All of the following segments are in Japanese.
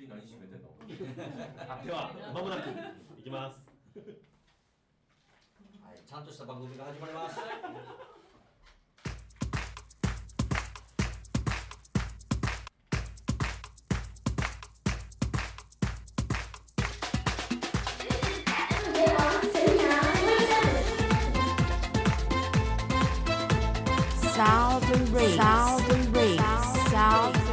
首何締めてんの？ ではまもなくいきます。 はい、ちゃんとした番組が始まります。 Southern Breeze. Southern Breeze. Southern Breeze.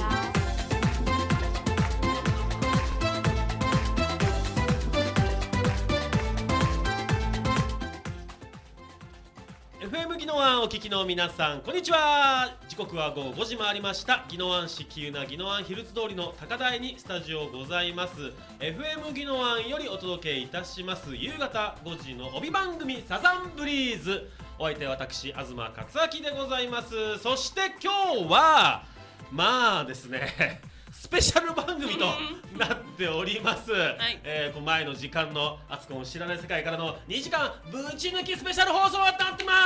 FM ギノワンお聞きの皆さん、こんにちは。時刻は午後5時回りました。ギノワン市急なギノワンヒルズ通りの高台にスタジオございます。 FM ギノワンよりお届けいたします夕方5時の帯番組サザンブリーズ。お相手は私東克明でございます。そして今日はまあですねスペシャル番組となっております、この前の時間のあつこの知らない世界からの2時間ぶち抜きスペシャル放送となってます。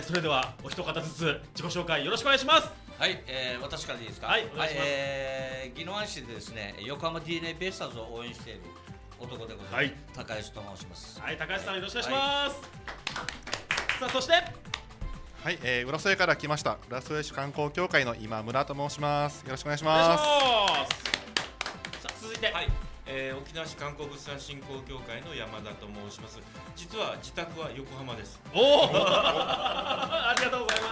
それではお一方ずつ自己紹介よろしくお願いします。 はい、私からでいいですか。 はい、お願いします。 宜野湾市でですね、横浜 DNA ベイスターズを応援している男でございます、 はい、 高橋と申します。 はい、高橋さんよろしくお願いします、さあそしてはい、浦添から来ました浦添市観光協会の今村と申します。よろしくお願いします。 さあ続いて、 はい、沖縄市観光物産振興協会の山田と申します。実は自宅は横浜です。 おおありがとうございます。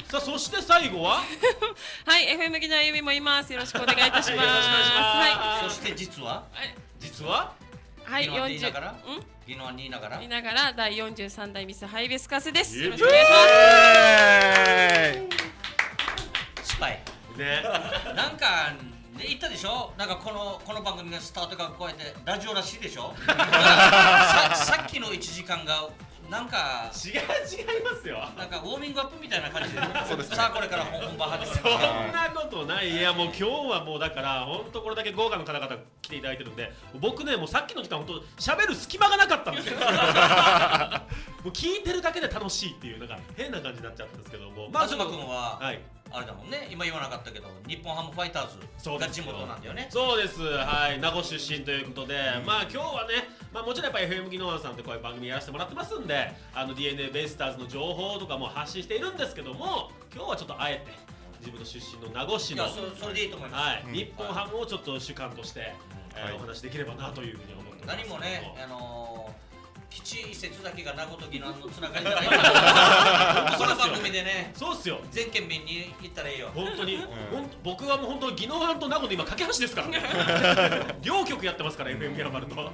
さあそして最後ははい、FM ギノワンゆみもいます。よろしくお願いいたします。 そして実ははい、 宜野湾にいながら宜野湾にいながら第43代ミスハイビスカスです。よろしくお願いします。スパイね、 なんかね、言ったでしょ。なんかこの番組がスタートがこうやってラジオらしいでしょさっきの1時間がなんか違いますよ。 なんかウォーミングアップみたいな感じでそうですね。 さあこれから本番始まる。 そんなことない。いやもう今日はもうだから本当これだけ豪華な方々来ていただいてるんで、僕ねもうさっきの時間本当喋る隙間がなかったんですよもう聞いてるだけで楽しいっていうなんか変な感じになっちゃったんですけども、 東君は、 はい、 あれだもんね、今言わなかったけど日本ハムファイターズが地元なんだよね。 そうです、はい、名護出身ということで、まあ今日はね、まあ、もちろんやっぱり FM ギノワンさんってこういう番組やらせてもらってますんで、DNA ベイスターズの情報とかも発信しているんですけども、今日はちょっとあえて自分の出身の名護市のそれでいいと思います、 はい、日本ハムをちょっと主観として、お話できればなというふうに思ってます。 何もね、基地移設だけが名護と宜野湾のつながりじゃないこの番組でね、 そうっすよ、 全県民に行ったらいいよ。 本当に、僕はもう本当宜野湾と名護で今架け橋ですから両局やってますから FM ギャンバルとはい、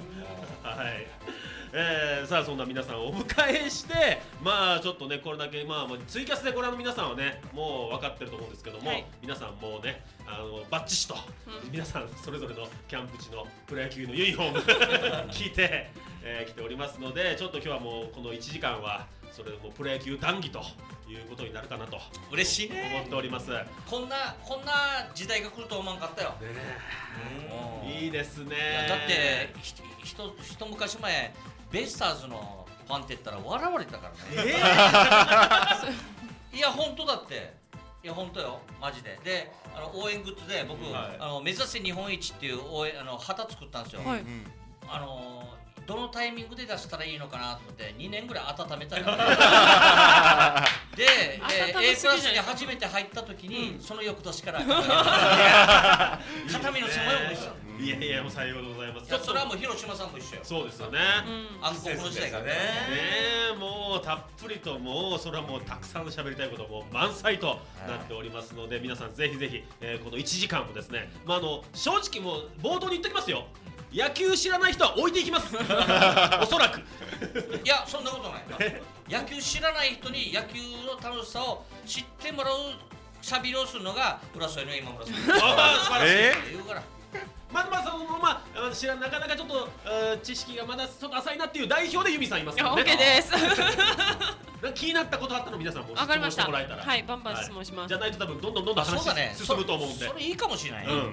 さあそんな皆さんをお迎えして、まあちょっとねこれだけまあツイキャスでご覧の皆さんはねもう分かってると思うんですけども、皆さんもうねバッチシと、皆さんそれぞれのキャンプ地のプロ野球のユニフォーム着て、来ておりますので、ちょっと今日はもうこの1時間はそれもプロ野球談義ということになるかなと嬉しいね、 思っております。 こんな時代が来ると思わんかったよ。 いいですね。 だって一昔前ベイスターズのファンって言ったら笑われたからね。いや本当だって、いや本当よマジで。で応援グッズで僕、目指せ日本一っていう応援旗作ったんですよ。どのタイミングで出したらいいのかなと思って2年ぐらい温めたりで、A クラスに初めて入った時に、その翌年から片身のすごい思いした。 いやいやもう最後でございます。 それはもう広島さんと一緒よ。 そうですよね。 暗黒の時代がね。 もうたっぷりともうそれはもうたくさん喋りたいことも満載となっておりますので、皆さんぜひぜひこの1時間もですね、まあ正直もう冒頭に言っておきますよ。野球知らない人は置いていきますおそらくいやそんなことない野球知らない人に野球の楽しさを知ってもらうしゃべりをするのが浦添の今村さん。素晴らしいって言うから。 まあ知らなかなかちょっと知識がまだちょっと浅いなっていう代表で由美さんいますからね。 OK です気になったことあったの皆さんも質問してもらえたら、 はい、バンバン質問します。 じゃないと多分どんどん話進むと思うんで、 それいいかもしれない。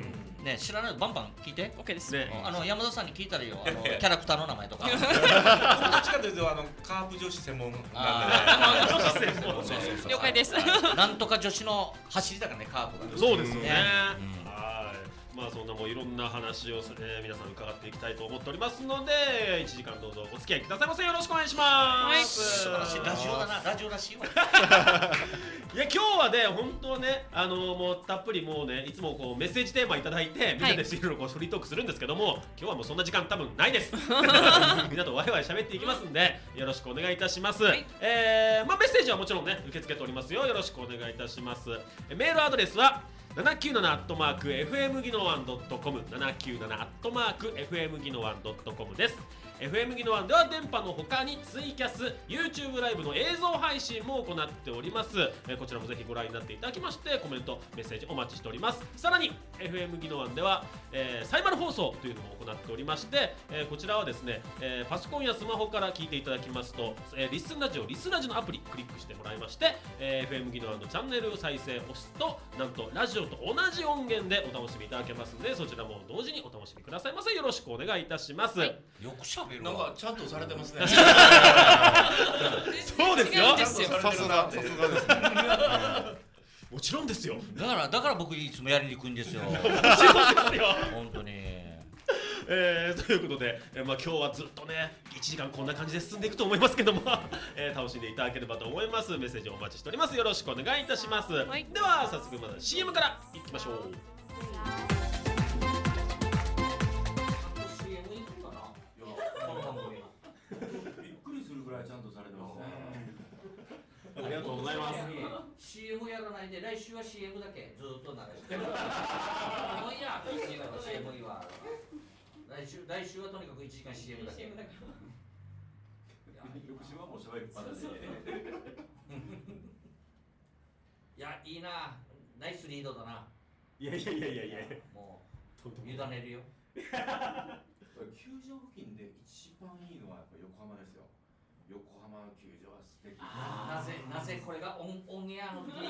ね知らないバンバン聞いて。 OK です。 ね山田さんに聞いたらいいよ、キャラクターの名前とか。 僕どっちかというとカープ女子専門なんでね。 女子専門そうそうそう了解です。 なんとか女子の走りだからね、カープが。 そうですよね。 ねはい。まあそんなもういろんな話を皆さん伺っていきたいと思っておりますので、1時間どうぞお付き合いくださいませ。よろしくお願いします。 素晴らしいラジオだな、ラジオらしいわ。 いや今日はね本当ねもうたっぷりもうねいつもこうメッセージテーマいただいてみんなでいろいろこうフリートークするんですけども、今日はもうそんな時間多分ないです。みんなとワイワイ喋っていきますんでよろしくお願いいたします。 はいまあメッセージはもちろんね受け付けておりますよ。よろしくお願いいたします。メールアドレスは797@fmギノワン.com 797@fmギノワン.com です。FM ギノワンでは電波の他にツイキャス YouTube ライブの映像配信も行っております。こちらもぜひご覧になっていただきましてコメントメッセージお待ちしております。さらに FM ギノワンでは、サイマル放送というのも行っておりまして、こちらはですね、パソコンやスマホから聞いていただきますと、リスラジオのアプリクリックしてもらいまして、FM ギノワンのチャンネル再生を押すとなんとラジオと同じ音源でお楽しみいただけますので、そちらも同時にお楽しみくださいませ。よろしくお願いいたします。 よくしゃべるわ。 なんかちゃんとされてますね。 そうですよ違うんですよ。 さすがですね。 もちろんですよ。 だから僕いつもやりにくいんですよ。 もちろんですよ。 本当に。 ということで、今日はずっとね1時間こんな感じで進んでいくと思いますけども、楽しんでいただければと思います。メッセージお待ちしております。よろしくお願いいたします。 はいでは早速まず CM からいきましょう。 CM 行くんだな。この番組。 びっくりするぐらいちゃんとされてますね。 ありがとうございます。 CM やらないで来週は CM だけずっと流してる。もういいや、CM いいわ。来週はとにかく1時間 CM だけ。 翌週はもうしゃべりっぱなしで。 いや、いいな。ナイスリードだな。 いやもう委ねるよ。 球場付近で一番いいのはやっぱ横浜ですよ。横浜の球場は素敵。 なぜこれがオンエアの時に。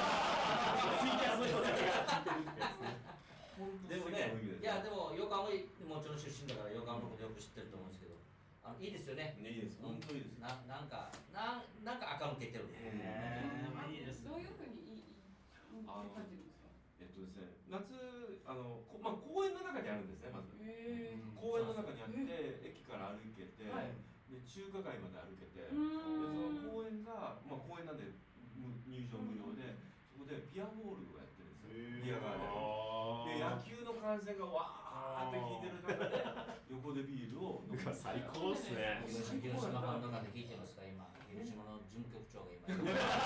でもね、 いやでも横浜もちろん出身だから横浜のことよく知ってると思うんですけど、いいですよね。 いいです。本当にいいです。 なんか垢抜けてる。 まあいいです。 どういうふうに感じるんですか。 ですね、夏まあ公園の中にあるんですね。まず公園の中にあって駅から歩けて、で中華街まで歩けて、でその公園がまあ公園なんで入場無料で、そこでビアホールをやってるんですよ。ビアガーデンで野球の観戦がわーって聞いてる中で横でビールを飲む。 最高ですね。 広島ファンの中で聞いてますか今。広島の事務局長が今。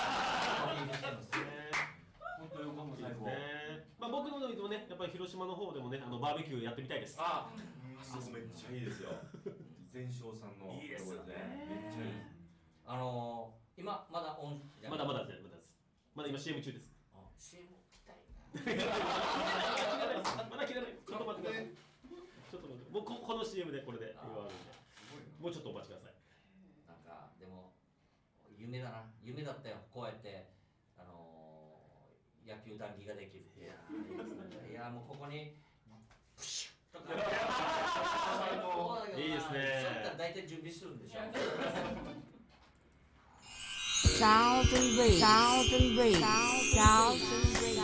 本当横浜最高。 まあ僕の時もねやっぱり広島の方でもねバーベキューやってみたいです。 あそこめっちゃいいですよ。全勝さんのいいですよね。 めっちゃいい。 今まだまだ今 CM 中です。 CM 来たいな。 まだ切れない。ちょっと待ってください。もうこの CM でこれで言われるんで、もうちょっとお待ちください。 なんかでも夢だな。夢だったよ。こうやって野球談義ができる。いやもうここにプシュッとか。 いいですね。 大体準備するんでしょ。 Southern Breeze. Southern Breeze. Southern Breeze.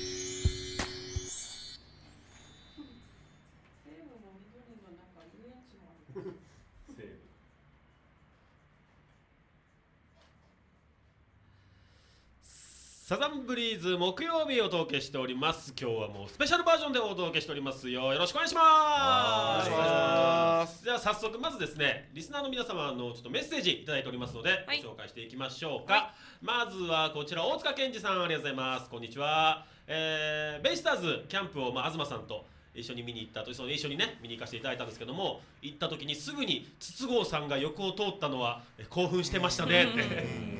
サザンブリーズ木曜日をお届けしております。今日はもうスペシャルバージョンでお届けしておりますよ。よろしくお願いします。 お願いします。 じゃあ早速まずですねリスナーの皆様のちょっとメッセージいただいておりますので、ご紹介していきましょうか。まずはこちら大塚健二さん、ありがとうございます。こんにちは。ベイスターズキャンプを東さんと一緒に見に行ったと、一緒にね見に行かせていただいたんですけども、行った時にすぐに筒香さんが横を通ったのは興奮してましたねって。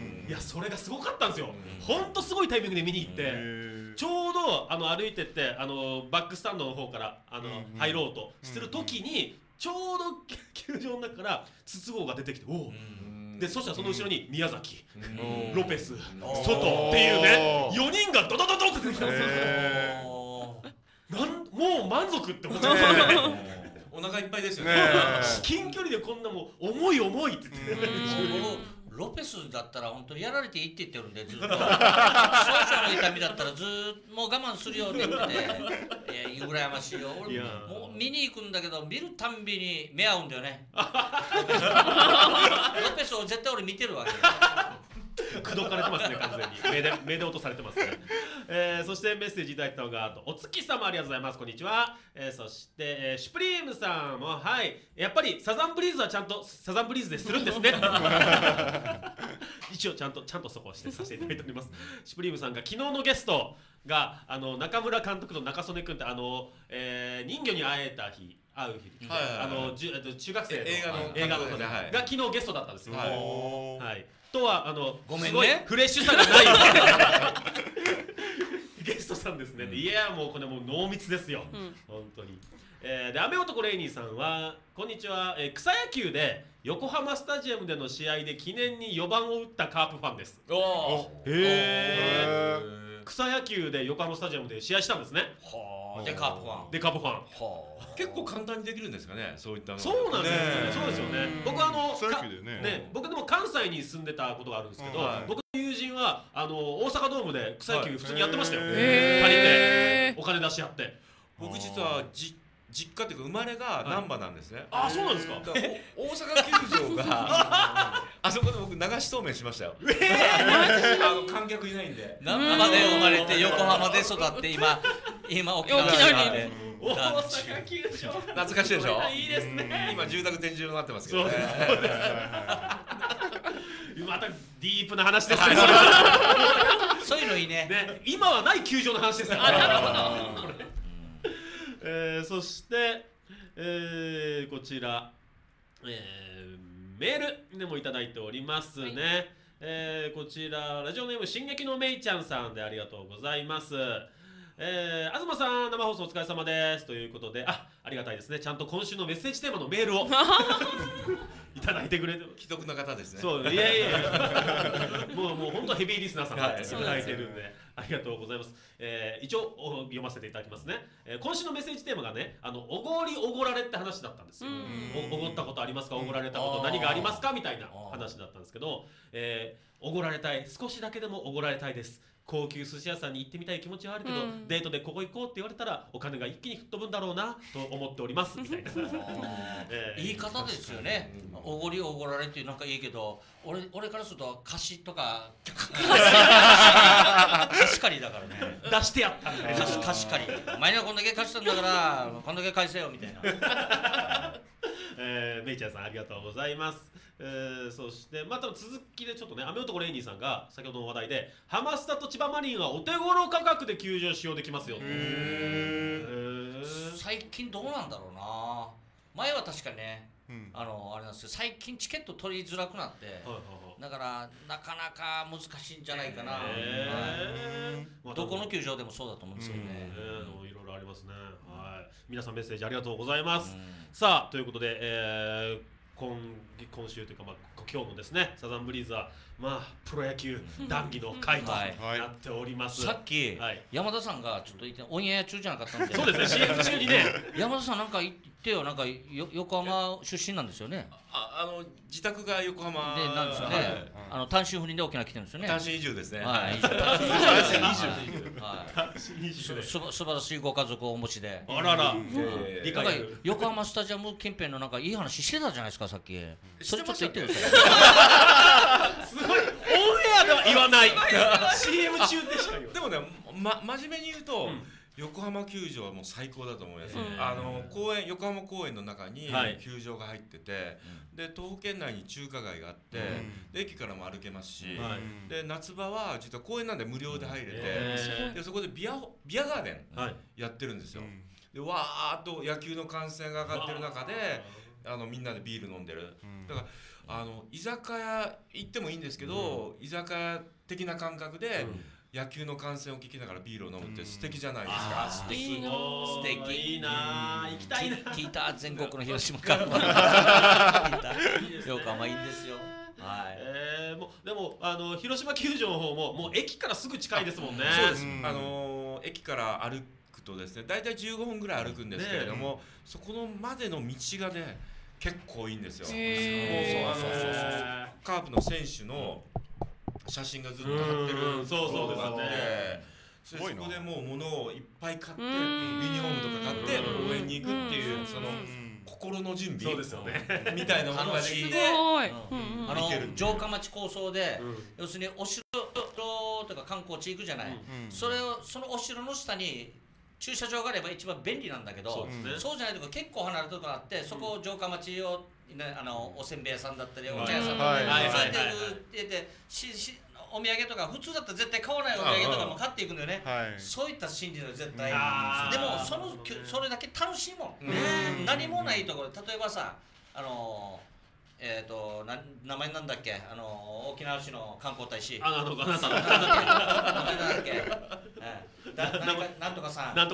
いやそれがすごかったんですよ。ほんとすごいタイミングで見に行って、ちょうど歩いてってバックスタンドの方から入ろうとする時にちょうど球場の中から筒香が出てきて、おでそしたらその後ろに宮崎、ロペス、ソトっていうね4人がドドドドって出てきたんですよ。 もう満足って思っちゃう。 お腹いっぱいですよね。 至近距離でこんなもう重い重いって言って。 ロペスだったら本当にやられていいって言ってるんで、ずっと少々の痛みだったらずっともう我慢するよって言ってて、羨ましいよ。俺もう見に行くんだけど、見るたんびに目合うんだよね。ロペスを絶対俺見てるわけよ。 口説かれてますね、完全に目で落とされてますね。そしてメッセージいただいたのがお月様、ありがとうございます。こんにちは。そして、シュプリームさんも、はい、やっぱりサザンブリーズはちゃんとサザンブリーズでするんですね。一応ちゃんとそこをしてさせていただいております。シュプリームさんが昨日のゲストが中村監督と中曽根君って人魚に会う日、中学生の映画の方が昨日ゲストだったんですよ。はい。とはごめんね、 すごいフレッシュさがないゲストさんですね。いやもうこれもう濃密ですよ、本当に。で雨男レイニーさんはこんにちは、草野球で横浜スタジアムでの試合で記念に4番を打ったカープファンです。草野球で横浜スタジアムで試合したんですね。 でカープファン結構簡単にできるんですかね、そういったの。 そうなんですよね。そうですよね。僕ね、 僕でも関西に住んでたことがあるんですけど、僕の友人は大阪ドームで草野球普通にやってましたよ。借りてお金出し合って。 僕実は実家っていうか生まれが難波なんですね。 あ、そうなんですか。 大阪球場があそこで僕流しそうめんしましたよ。観客いないんで。 難波で生まれて横浜で育って今沖縄で。 大阪球場懐かしいでしょ。 いいですね。 今住宅展示場になってますけどね。 またディープな話ですね。 そういうのいいね。 今はない球場の話ですよ。なるほど。そして、こちら、メールでもいただいておりますね。こちらラジオネーム進撃のめいちゃんさんでありがとうございます。東さん生放送お疲れ様ですということで、ありがたいですね。ちゃんと今週のメッセージテーマのメールをいただいてくれて、 既読な方ですね。 そう、いやもう本当ヘビーリスナーさんがいただいてるんで、ありがとうございます。一応読ませていただきますね。今週のメッセージテーマがね、おごりおごられって話だったんですよ。おごったことありますか、おごられたこと何がありますかみたいな話だったんですけど、おごられたい、少しだけでもおごられたいです。高級寿司屋さんに行ってみたい気持ちはあるけど、デートでここ行こうって言われたらお金が一気に吹っ飛ぶんだろうなと思っておりますみたいな言い方ですよね。おごりおごられってなんかいいけど、俺からすると貸しとか貸し借りだからね。 出してやったみたいな。 貸し借り、お前にはこんだけ貸したんだからこんだけ返せよみたいな。 めいちゃんさんありがとうございます。そしてまた続きでちょっとね、雨男レイニーさんが先ほどの話題でハマスタと千葉マリンはお手頃価格で球場使用できますよと。 最近どうなんだろうな。前は確かにね、あれなんですけど、最近チケット取りづらくなって、だからなかなか難しいんじゃないかな。どこの球場でもそうだと思うんですけどね。 いろいろありますね。はい、皆さんメッセージありがとうございます。さあということで、今週というか、今日のですねサザンブリーズはプロ野球談義の回となっております。 さっき山田さんがちょっと言ってオンエア中じゃなかったんで。 そうですね、CM 中にね山田さんなんか言ってよ、なんか横浜出身なんですよね。 自宅が横浜でなんですよね。単身赴任で沖縄来てるんですよね。 単身移住ですね。 はい。素晴らしいご家族をお持ちで。 あらら。 横浜スタジアム近辺のなんかいい話してたじゃないですかさっき。それちょっと言ってください。 すごい。オンエアでは言わない。CM 中でしか言わない。 でもね、真面目に言うと。横浜球場はもう最高だと思います。横浜公園の中に球場が入ってて、で東北県内に中華街があって、で駅からも歩けますし、で夏場は実は公園なんで無料で入れて、でそこでビアガーデンやってるんですよ。でわーっと野球の観戦が上がってる中でみんなでビール飲んでる。だから居酒屋行ってもいいんですけど、居酒屋的な感覚で野球の観戦を聞きながらビールを飲むって素敵じゃないですか。 素敵。 いいな、行きたいな。 聞いた、全国の広島から横浜いいんですよ。はい。 でも広島球場の方ももう駅からすぐ近いですもんね。 そうです。駅から歩くとですね、だいたい15分ぐらい歩くんですけれども、そこのまでの道がね結構いいんですよ。もうカープの選手の写真がずっと貼ってるそうですがあって、そこでもう物をいっぱい買ってユニフォームとか買って応援に行くっていうその心の準備みたいなものができて、 城下町構想で要するにお城とか観光地行くじゃない、そのお城の下に駐車場があれば一番便利なんだけど、そうじゃないとこ結構離れたところがあって、そこを城下町をおせんべい屋さんだったりお茶屋さんだったりそうやって入れてお土産とか普通だったら絶対買わないお土産とかも買っていくんだよね。そういった心理で絶対。でもそれだけ楽しいもん。何もないところ、例えばさ名前なんだっけ、沖縄市の観光大使。なんとかさん。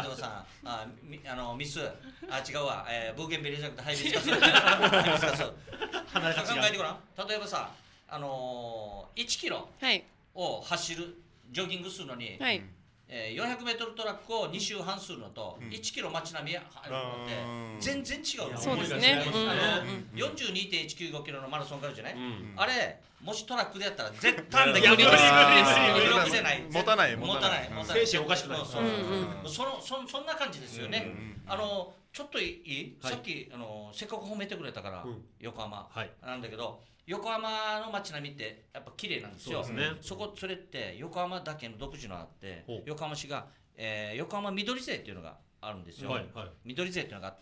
ミス。違うわ。ブーゲンベリーじゃなくてハイビスカス。考えてごらん。例えばさ、1キロを走るジョギングするのに。400メートルトラックを2周半するのと1キロ街並み入るのって全然違うの。 そうですね。 42.195 キロのマラソンがあるじゃない。あれもしトラックでやったら絶対無理です。 持たない。 精神おかしくなる。 そんな感じですよね。ちょっといい？さっきせっかく褒めてくれたから横浜なんだけど。横浜の街並みってやっぱ綺麗なんですよ。それって横浜だけの独自のあって、横浜市が、横浜緑税っていうのがあるんですよ。緑税っていうのがあって、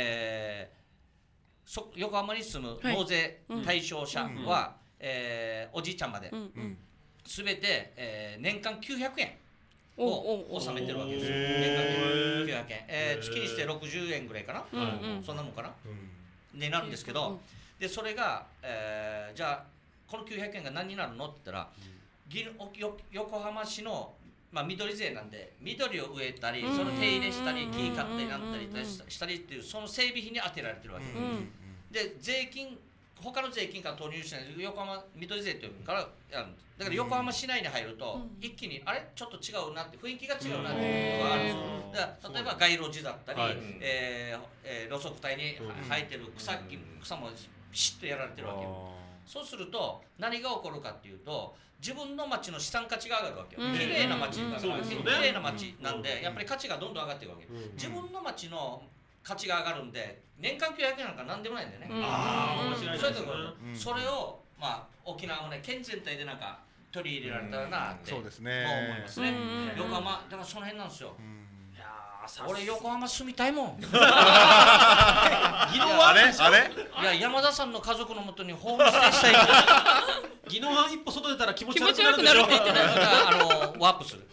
横浜に住む納税対象者は、おじいちゃんまで全て、年間900円を納めてるわけですよ。年間900円、月にして60円ぐらいかな、そんなもんかな、になるんですけど。でそれが、じゃあこの900円が何になるのって言ったら、横浜市の、緑税なんで緑を植えたりその手入れしたり木買ったりなんたりしたりっていうその整備費に当てられてるわけで、税金他の税金から投入しないで横浜緑税っていうからやる。だから横浜市内に入ると一気にあれちょっと違うなって雰囲気が違うなっていうのがあるんですよ。だから例えば街路樹だったり、路側帯に生えてる草もピシッとやられてるわけよ。そうすると何が起こるかっていうと自分の町の資産価値が上がるわけよ。綺麗な町だから綺麗な町なんでやっぱり価値がどんどん上がっていくわけ。自分の町の価値が上がるんで年間900円なんか何でもないんだよね。そういうところそれを沖縄もね県全体でなんか取り入れられたらなって思いますね。横浜だからその辺なんですよ。俺横浜住みたいもん。 あれいや山田さんの家族のもとにホームステイしたい。 宜野湾一歩外出たら気持ち悪くなるって言ってた。 ワープする。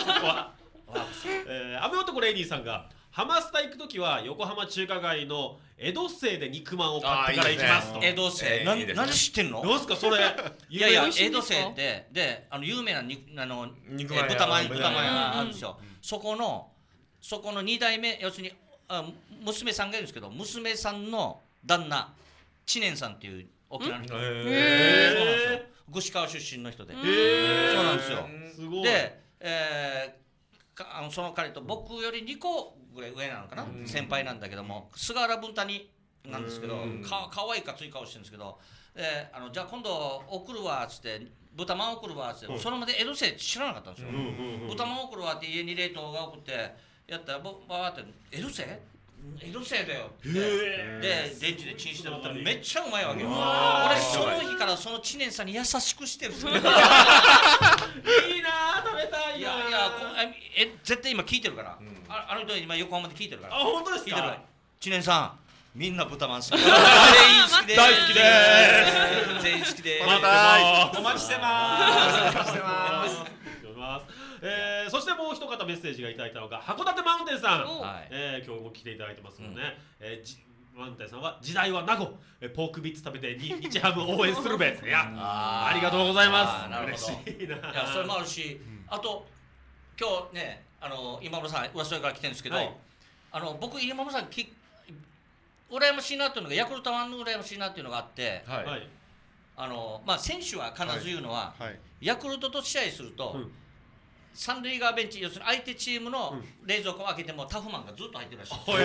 雨男レイニーさんがハマスタ行くときは横浜中華街の江戸清で肉まんを買ってから行きますと。 江戸清何知ってんの？ どうですかそれ。 いや江戸清ってで有名な豚まんあるんですよ。そこの2代目要するに娘さんがいるんですけど娘さんの旦那知念さんっていう沖縄の人。そうなんですよ。串川出身の人で。そうなんですよ。でその彼と僕より2個ぐらい上なのかな、先輩なんだけども菅原文谷なんですけどかわいいかつい顔してるんですけど、じゃあ今度送るわっつって豚まん送るわっつってそれまで江戸清知らなかったんですよ。豚まん送るわって家に冷凍が送ってやったらバーって江戸清だよってで電池でチンしてるったらめっちゃうまいわけよ。俺その日からその知念さんに優しくしてる。いいな食べたい。いや絶対今聞いてるから、あの人今横浜で聞いてるから。 本当ですか。 知念さんみんな豚まん好き。大好きで全員好きでお待ちしてます。そしてもう一方メッセージがいただいたのが函館マウンテンさん、今日も来ていただいてますのでね、マウンテンさんは時代は名護ポークビッツ食べて日ハム応援するべ。いやありがとうございます。嬉しいな。いやそれもあるし、あと今日ね今村さん浦添から来てるんですけど、僕今村さん羨ましいなっていうのがヤクルトワンの羨ましいなっていうのがあって、選手は必ず言うのはヤクルトと試合すると三塁側ベンチ、要するに相手チームの冷蔵庫を開けてもタフマンがずっと入ってるらしい。タ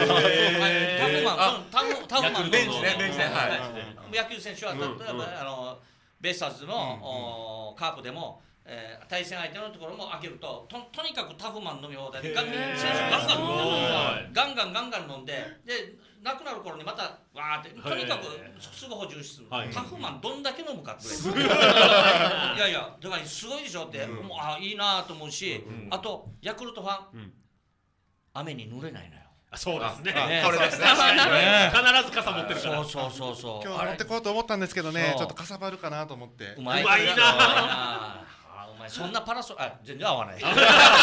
フマンベンチね、 野球選手は例えばベイスターズのカープでも対戦相手のところも開けるととにかくタフマン飲み放題で選手ガンガン飲んででなくなる頃にまたわーってとにかくすぐ補充する。タフマンどんだけ飲むかっていやいやだからすごいでしょってもういいなと思うし、あとヤクルトファン雨に濡れないのよ。 そうですね。 これですね。 必ず傘持ってるから。 そう今日持ってこうと思ったんですけどね、ちょっとかさばるかなと思って。 うまいな。お前そんなパラソル全然合わない。い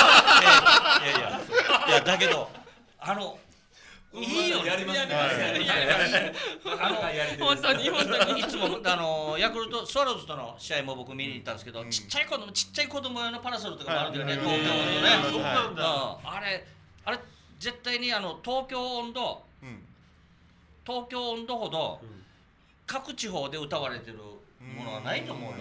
やだけどいいよ、やりますね。 本当にいつもヤクルトスワローズとの試合も僕見に行ったんですけど、ちっちゃい子供用のパラソルとかもあるんだよね。東京温度ね。 そうなんだ。 あれ絶対に東京温度ほど各地方で歌われてるものはないと思うよ。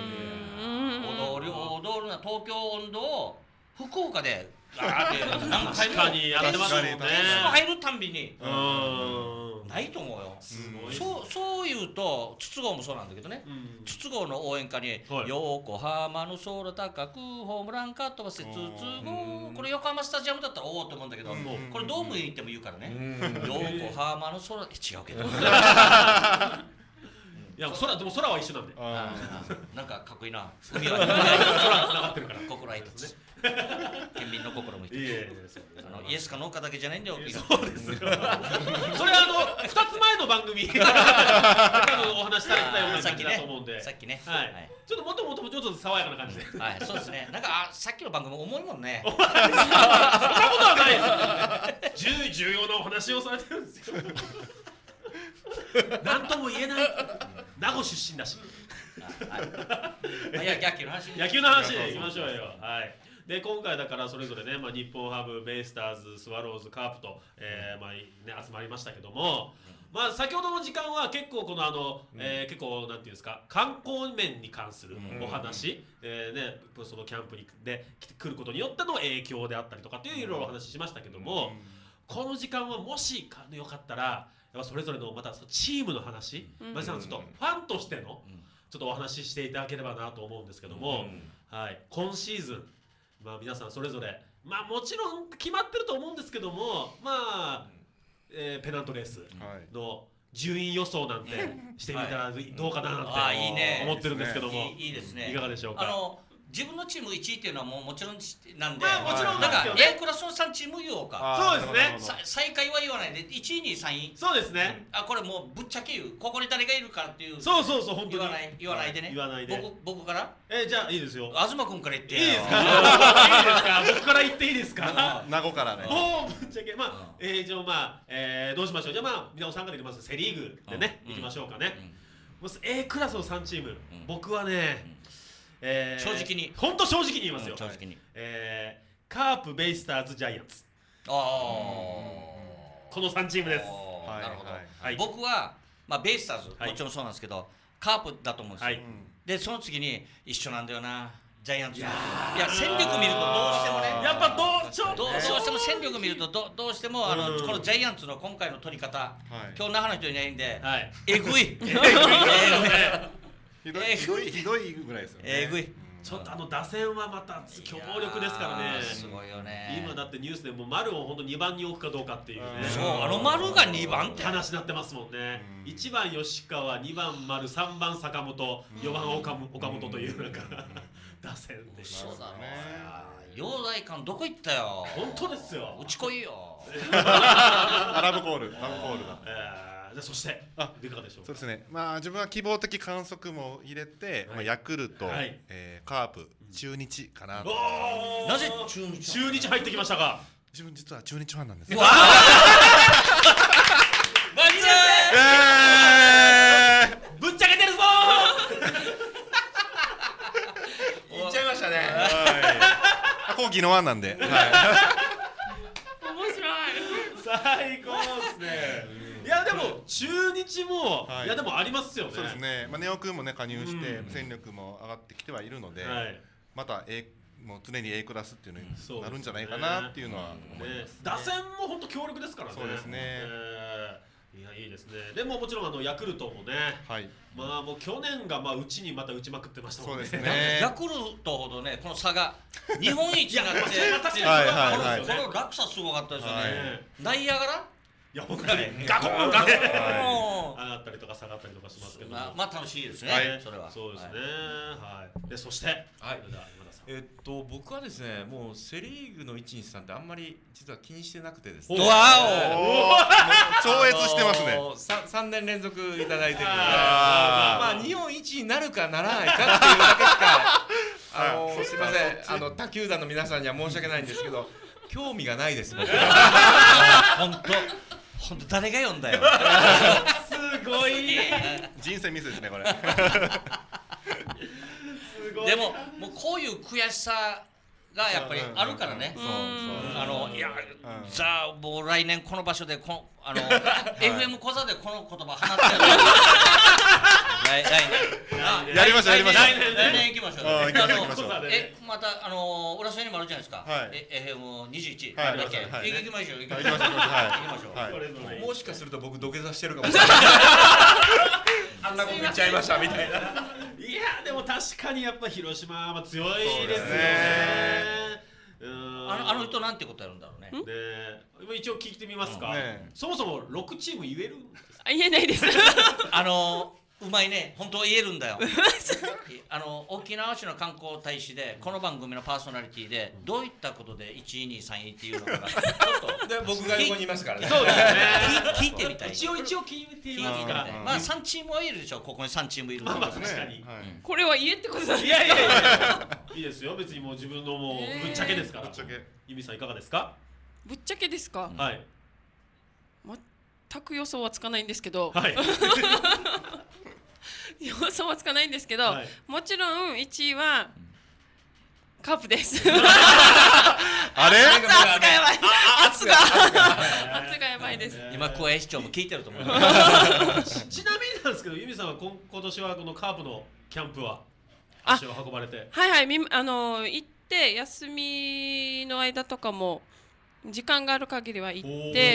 踊るな東京温度を福岡で確かにやってますもんね。 入るたんびにないと思うよ。そういうと筒香もそうなんだけどね、筒香の応援歌に「横浜の空高くホームランかっ飛ばせ筒香」これ横浜スタジアムだったらおおと思うんだけど、これドームに行っても言うからね「横浜の空」違うけどいやでも空は一緒なんで。 なんかかっこいいな。海は空繋がってるから。 心は一つ。県民の心も一つ。イエスかノーかだけじゃないんだよ。 そうですよ。それ2つ前の番組お話しされてたような感じだと思うんで。 さっきね。 ちょっともっとちょっと爽やかな感じで。 はい、そうですね。なんかさっきの番組重いもんね。 そんなことはないです。重要なお話をされてるんですよ。なんとも言えない。名護出身だし。野球の話でいきましょうよ。はい。で今回だからそれぞれね、日本ハム、ベイスターズ、スワローズ、カープと集まりましたけども、先ほどの時間は結構この結構なんていうんですか、観光面に関するお話、そのキャンプにで来ることによっての影響であったりとかっていういろいろお話ししましたけども、この時間はもしよかったら。それぞれのまたチームの話、マジさんちょっとファンとしてのちょっとお話ししていただければなと思うんですけども、今シーズン皆さんそれぞれもちろん決まってると思うんですけども、ペナントレースの順位予想なんてしてみたらどうかななんて思ってるんですけども、 いいですね。 いかがでしょうか。 自分のチーム1位っていうのはもちろんなんで、 もちろんなんか A クラスの3チーム言おうか。 そうですね。 最下位は言わないで1位2位3位。 そうですね。 これもうぶっちゃけ言う、ここに誰がいるかっていう。 そう本当に言わないでね。 言わないで。 僕から？ じゃあいいですよ。 東君から言ってよ。 いいですか。僕から言っていいですか。 名護からね。 もうぶっちゃけじゃあどうしましょう。じゃあ皆さんから言いますセリーグでね行きましょうかね。A クラスの3チーム、僕はね。 正直に本当正直に言いますよ。 正直にカープ、ベイスターズ、ジャイアンツ、この3チームです。 なるほど。僕はベイスターズもちろんそうなんですけどカープだと思うんですよ。でその次に一緒なんだよな、ジャイアンツ。いや戦力見るとどうしてもね、 やっぱどうしても戦力見るとどうしてもこのジャイアンツの今回の取り方、今日那覇の人いないんでえぐい。 ひどいぐらいですよね。 えぐい。 ちょっと打線はまた強力ですからね。 すごいよね。 今だってニュースでも丸を本当2番に置くかどうかっていうね。 そう丸が2番って話になってますもんね。1番吉川、2番丸、3番坂本、4番岡本というなんか打線で。 そうだね。陽大館どこ行ったよ。 本当ですよ。 うち来いよ。 ラブコールが。 そしていかがでしょうか。 そうですね。自分は希望的観測も入れて、ヤクルト、カープ、中日かな。 なぜ中日入ってきましたか。 自分実は中日ファンなんです。 マジでぶっちゃけてるぞ言っちゃいましたね。 こう宜野湾なんで。 面白い。 最高ですね。いやでも中日もいやでもありますよね。 そうですね。根尾君もね加入して戦力も上がってきてはいるので、またもう常に A クラスっていうのになるんじゃないかなっていうのは思います。 打線も本当強力ですからね。 そうですね。 いやいいですね。でももちろんヤクルトもね、まあもう去年がうちにまた打ちまくってましたもんね。 そうですね。 ヤクルトほどねこの差が日本一になってこの落差すごかったですよね。内野からいや本当にガコーンがね上がったりとか下がったりとかしますけど、 まあ楽しいですね。それはそうですね。はい。でそして僕はですね、もうセリーグの123ってあんまり実は気にしてなくてですね。 超越してますね。 3年連続いただいてるので、まあ日本一になるかならないかっていうだけしかすいません、他球団の皆さんには申し訳ないんですけど、興味がないです僕。 本当誰が読んだよ。 すごい。 人生ミスですねこれ。 でももうこういう悔しさがやっぱりあるからね。いやじゃあもう来年この場所でFM 講座でこの言葉放ってやる。 やりましょう。 来年行きましょう。また浦添にもあるじゃないですか。FM21 だっけ。行きましょう。 もしかすると僕土下座してるかもしれない。あんなこと言っちゃいましたみたいな。 いやでも確かにやっぱ広島は強いですよね。 あの人なんてことやるんだろうね。 で一応聞いてみますか。そもそも6チーム言えるんですか？ 言えないです。 うまいね、本当言えるんだよ。沖縄市の観光大使でこの番組のパーソナリティでどういったことで1位2位3位っていうのがちょっとで僕が横にいますからね。 そうですね。 聞いてみたい。 一応聞いてみますか。 まあ3チームはいるでしょ。ここに3チームいるんで。 まあ確かに。 これは言えってことなんですか？ いやいいですよ。別にもう自分のもうぶっちゃけですから。ぶっちゃけ。ゆみさんいかがですか？ ぶっちゃけですか？ はい。 全く予想はつかないんですけど。 はい。 予想はつかないんですけど、もちろん1位はカープです。 あれ？ 圧がやばい。圧がやばいです。 今小林市長も聞いてると思う。 ちなみになんですけど、ゆみさんは今年はこのカープのキャンプは足を運ばれて、 行って休みの間とかも。時間がある限りは行って、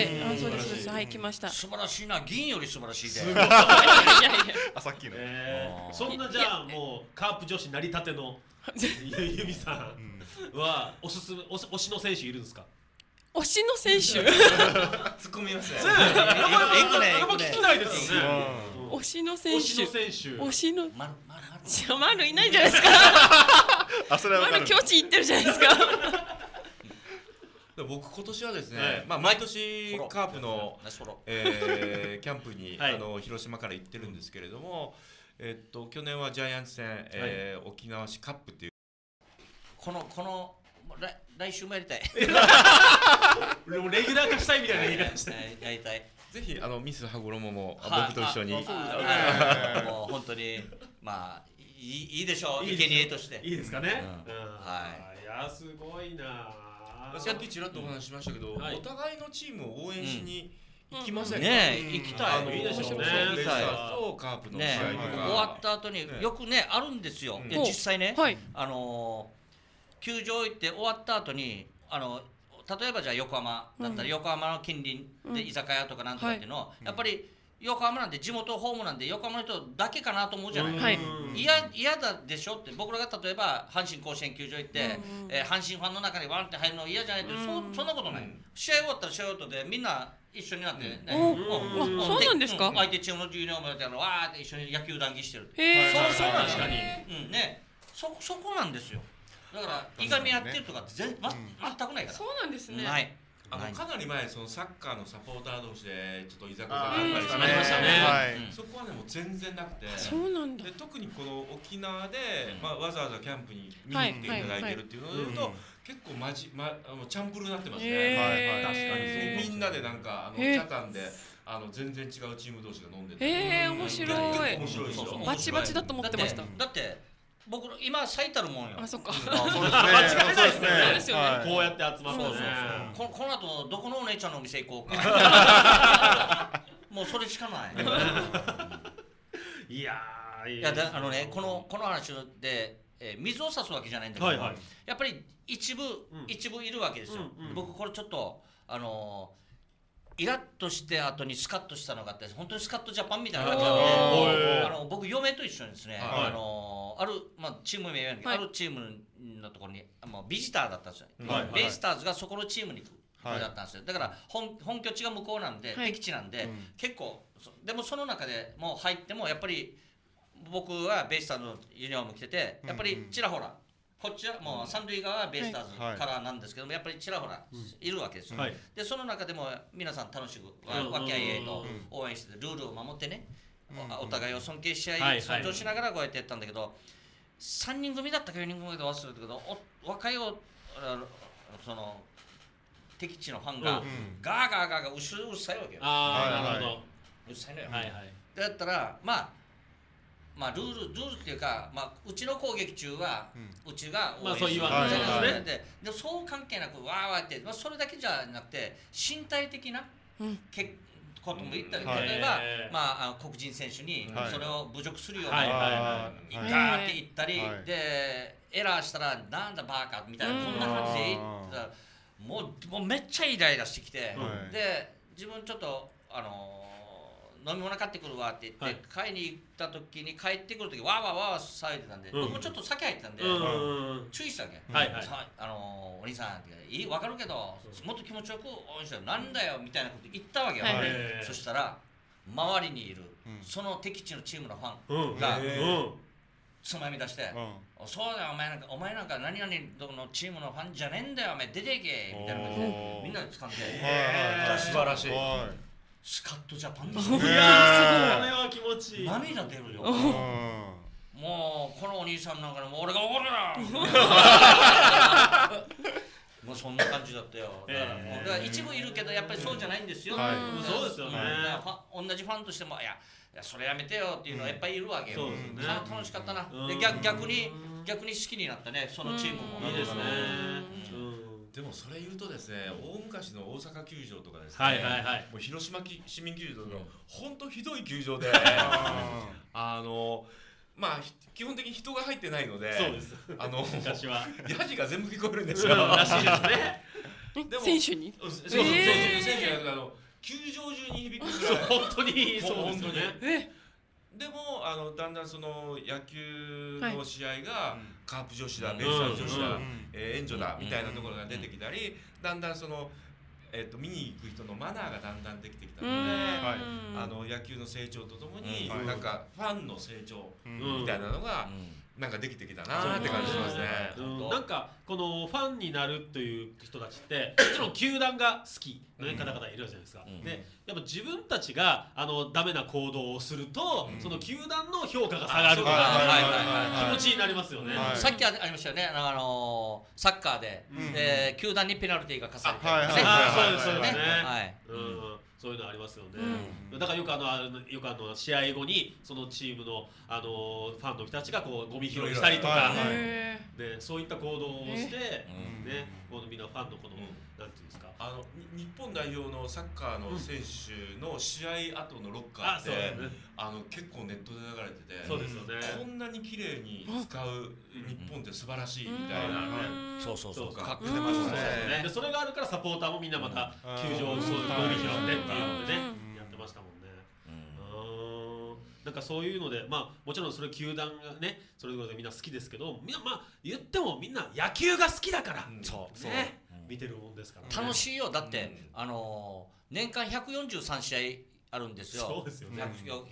そうです、はい、来ました。 素晴らしいな、銀より素晴らしいで。 さっきの。 そんなじゃあもうカープ女子成り立てのゆみさんは推しの選手いるんですか？ 推しの選手？ 突っ込みますね。 聞きたいですよね。 推しの選手。推しの。丸いないじゃないですか。丸境地行ってるじゃないですか。 僕今年はですね、毎年カープのキャンプに広島から行ってるんですけれども、去年はジャイアンツ戦沖縄市カップっていうこの来週もやりたい。 レギュラー化したいみたいな言い方して。 やりたい。 ぜひミス羽衣も僕と一緒に。 もう本当にまあいいでしょう。生贄として。 いいですかね。 はい。 いやすごいな。 さっきちらっとお話ししましたけど、お互いのチームを応援しに行きませんか？ ね、行きたい。 いいでしょうね。 ベイスターズとカープの試合とか終わった後によくねあるんですよ。実際ね、球場行って終わった後に例えばじゃあ横浜だったら横浜の近隣で居酒屋とかなんとかっていうのをやっぱり横浜なんて地元ホームなんで横浜の人だけかなと思うじゃない。嫌だでしょって。僕らが例えば阪神甲子園球場行って阪神ファンの中にワンって入るの嫌じゃないってそんなことない。試合終わったら試合終わったでみんな一緒になってね。 そうなんですか？ 相手チームのユニフォームやったらわーって一緒に野球談義してる。 そうなんですかね。そこなんですよ。だからいがみやってるとかって全くないから。 そうなんですね。 はい。 かなり前サッカーのサポーター同士でちょっといざこざがあったりしてましたね。 そこはねもう全然なくて、 そうなんだ。 で特にこの沖縄でわざわざキャンプに見に行っていただいてるっていうのを言うと結構チャンプルになってますね。 確かにみんなでなんか茶館で全然違うチーム同士が飲んでて、 面白い。 面白いですよ。 バチバチだと思ってました。 だって僕今最たるもんよ。 あ、そっか。 間違いないですね。こうやって集まってね。 この後どこのお姉ちゃんのお店行こうか。もうそれしかない。いやこの話で水を差すわけじゃないんだけど、やっぱり一部いるわけですよ。僕これちょっとイラッとして後にスカッとしたのがあって、本当にスカッとジャパンみたいな感じなんで、僕嫁と一緒にですね、あるチーム名あるチームのところにビジターだったんですよ。ベイスターズがそこのチームに行く。だったんですよ。だから本拠地が向こうなんで、敵地なんで、結構でもその中でもう入ってもやっぱり僕はベイスターズのユニフォーム着てて、やっぱりちらほらこっちはもう三塁側はベイスターズカラーなんですけども、やっぱりちらほらいるわけですよ。でその中でも皆さん楽しく和気あいあいと応援してルールを守ってね、お互いを尊敬し合い尊重しながらこうやってやったんだけど、3人組だったか4人組だか忘れたけど、若いその敵地のファンがガーガーガーガー後ろうるさいわけよ。 なるほど。 うるさいのよ。だったらルールっていうか、うちの攻撃中はうちが応援するで、そう関係なくわーわーって、それだけじゃなくて身体的なことも言ったり、例えば黒人選手にそれを侮辱するようにガーって言ったりで、エラーしたらなんだバーカみたいな、こんな感じで言ったらもうめっちゃイライラしてきて、で自分ちょっと飲み物買ってくるわって言って買いに行った時に、帰ってくる時わーわーわー騒いでたんで、僕もちょっと酒入ってたんで注意したわけ。お兄さんって分かるけどもっと気持ちよく応援してる、なんだよみたいなこと言ったわけよ。そしたら周りにいるその敵地のチームのファンがつまみ出して「そうだよお前なんか何々のチームのファンじゃねえんだよ、お前出ていけ」みたいな感じでみんなで掴んで、 素晴らしい。 スカッとジャパンだぞ。 いやー、それは気持ちいい。 涙出るよ。もうこのお兄さんなんかもう俺が怒るな。もうそんな感じだったよ。だから一部いるけどやっぱりそうじゃないんですよ。 そうですよね。 同じファンとしてもいやそれやめてよっていうのはやっぱりいるわけよ。楽しかったな。で逆に好きになったね、そのチームも。 いいですね。 でもそれ言うとですね、大昔の大阪球場とかですね、もう広島市民球場の本当ひどい球場で、基本的に人が入ってないので、 昔はヤジが全部聞こえるんですよ。 らしいですね。 でも選手に、 選手が球場中に響くぐらい、 本当にそうですよね。 でもだんだんその野球の試合がカープ女子だ、ベイスターズ女子だ、援助だみたいなところが出てきたり、だんだんその見に行く人のマナーがだんだんできてきたので、野球の成長とともになんかファンの成長みたいなのがなんかできてきたなって感じしますね。 なんかこのファンになるという人たちってもちろん球団が好きの方々いるじゃないですか。でやっぱ自分たちがダメな行動をするとその球団の評価が下がるから気持ちになりますよね。 さっきありましたよね、サッカーで球団にペナルティーが課されてるんですね。 そうですね。そういうのありますよね。だからよく試合後にそのチームのファンの人たちがこうゴミ拾いしたりとか、そういった行動をしてね、みんなファンのこのなんていうんですか、 日本代表のサッカーの選手の試合後のロッカーって結構ネットで流れてて、 そうですよね。 こんなに綺麗に使う日本って素晴らしいみたいなね。 そう書ってましたね。 でそれがあるからサポーターもみんなまた球場をそういうゴミ拾ってっていうのでねやってましたもんね。なんかそういうのでもちろんそれ球団がねそれぞれみんな好きですけど、みんな言ってもみんな野球が好きだからね見てるもんですからね。 楽しいよ。だって年間143試合あるんですよ。 そうですよね。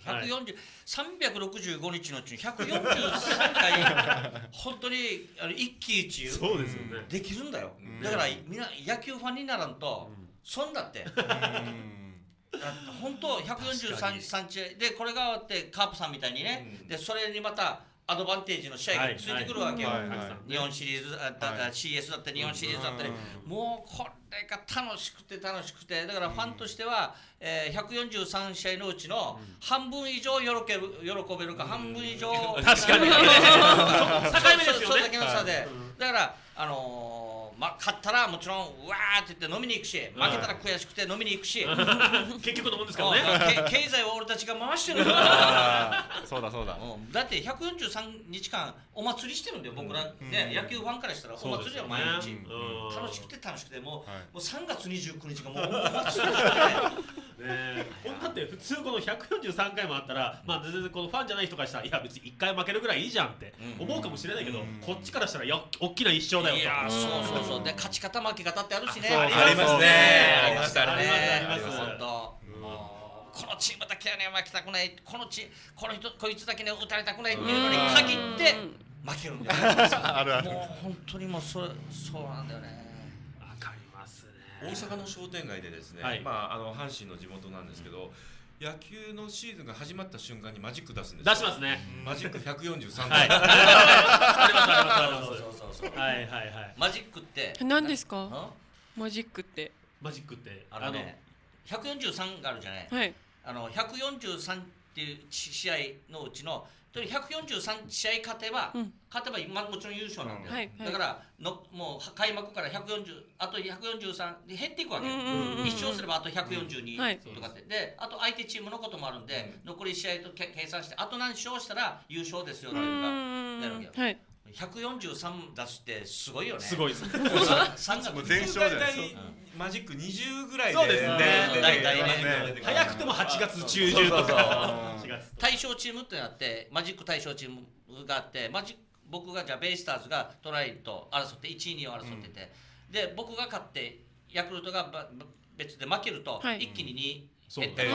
365日のうちに143回本当に一喜一憂できるんだよ。だからみんな野球ファンにならんと損だって。本当143試合でこれが終わってカープさんみたいにね、でそれにまたアドバンテージの試合がついてくるわけよ。日本シリーズだった CS だったり日本シリーズだったり、もうこれが楽しくてだからファンとしては143試合のうちの半分以上喜べるか半分以上確かに境目ですよね。 それだけの差で、だから勝ったらもちろんうわーって言って飲みに行くし、負けたら悔しくて飲みに行くし、 結局のもんですからね。 経済は俺たちが回してるそうだそうだ。 だって143日間お祭りしてるんだよ、僕らね、野球ファンからしたらお祭りは毎日楽しくてもう3月29日がもうお祭りでだって普通この143回もあったら、まあ全然このファンじゃない人からしたら、いや別に1回負けるぐらいいいじゃんって思うかもしれないけど、こっちからしたら大きな一勝だよと。 いやそうで、勝ち方負け方ってあるしね。 ありますね。ありましたね。 あります。本当。このチームだけはね負けたくない、こいつだけね打たれたくないっていうのに限って負けるんだよ。 あるある。 もう本当にもうそうなんだよね。 わかりますね。 大阪の商店街でですね、まあ阪神の地元なんですけど、野球のシーズンが始まった瞬間にマジック出すんですよ。 出しますね。 マジック143 回。 あります。 はいはいはい。 マジックって何ですか？マジックって 143があるじゃない。 はい。 143っていう試合のうちの143試合勝てば今もちろん優勝なんだよ。だからもう開幕から140あと143で減っていくわけよ。1勝すればあと142とかってで、あと相手チームのこともあるんで、残り試合と計算してあと何勝したら優勝ですよっていうのがやるわけよ。143出すってすごいよね。 すごいです。 3月全勝じゃないですか。マジック20ぐらいで。 そうですね。 大体ね。 早くても8月中旬とか。 対象チームってなってマジック対象チームがあって、僕がじゃあベイスターズがトライと争って1位2位を争ってて、で僕が勝ってヤクルトが別で負けると一気に2減ってる。